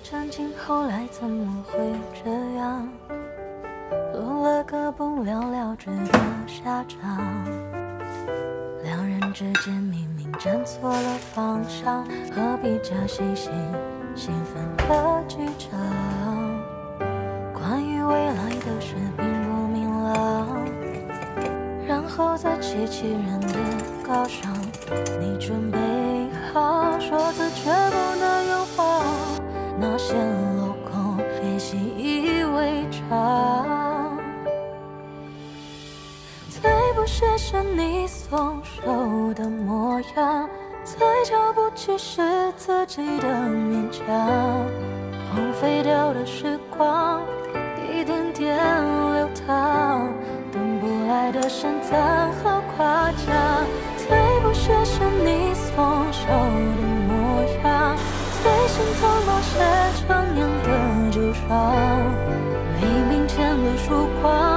真情后来怎么会这样？落了个不了了之的下场。两人之间明明站错了方向，何必假惺惺兴奋的剧场？关于未来的事并不明朗，然后再机器人的高尚。你准备好，说辞却不能圆谎，那些镂空别习以为常。最不屑是你松手的模样，最瞧不起是自己的勉强。荒废掉的时光一点点流淌，等不来的称赞和夸奖。最不屑是你松手的模样，最心痛那些陈年的旧伤。黎明前的曙光